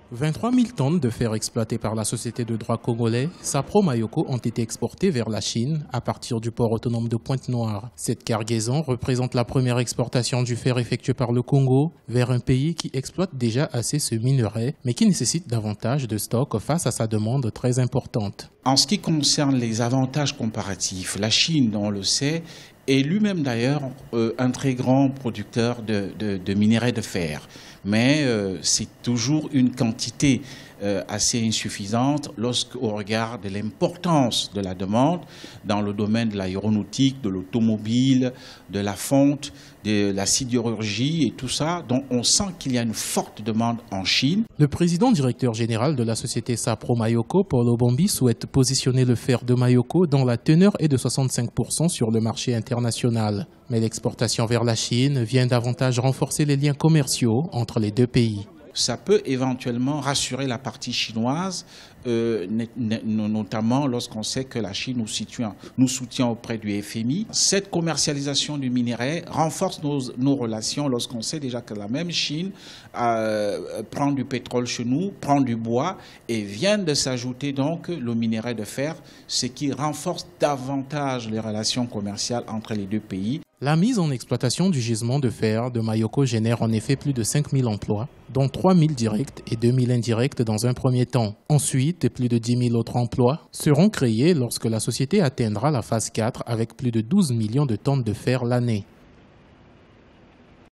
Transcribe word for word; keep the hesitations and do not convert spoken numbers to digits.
vingt-trois mille tonnes de fer exploitées par la société de droit congolais Sapro Mayoko ont été exportées vers la Chine à partir du port autonome de Pointe-Noire. Cette cargaison représente la première exportation du fer effectuée par le Congo vers un pays qui exploite déjà assez ce minerai, mais qui nécessite davantage de stocks face à sa demande très importante. En ce qui concerne les avantages comparatifs, la Chine, on le sait, est lui-même d'ailleurs euh, un très grand producteur de, de, de minerais de fer. Mais euh, c'est toujours une quantité euh, assez insuffisante lorsqu'on regarde l'importance de la demande dans le domaine de l'aéronautique, de l'automobile, de la fonte, de la sidérurgie et tout ça. Donc on sent qu'il y a une forte demande en Chine. Le président directeur général de la société Sapro Mayoko, Paul Obombi, souhaite positionner le fer de Mayoko dont la teneur est de soixante-cinq pour cent sur le marché international. Mais l'exportation vers la Chine vient davantage renforcer les liens commerciaux entre les deux pays. Ça peut éventuellement rassurer la partie chinoise, euh, notamment lorsqu'on sait que la Chine nous soutient, nous soutient auprès du F M I. Cette commercialisation du minerai renforce nos, nos relations lorsqu'on sait déjà que la même Chine euh, prend du pétrole chez nous, prend du bois et vient de s'ajouter donc le minerai de fer, ce qui renforce davantage les relations commerciales entre les deux pays. La mise en exploitation du gisement de fer de Mayoko génère en effet plus de cinq mille emplois, dont trois mille directs et deux mille indirects dans un premier temps. Ensuite, plus de dix mille autres emplois seront créés lorsque la société atteindra la phase quatre avec plus de douze millions de tonnes de fer l'année.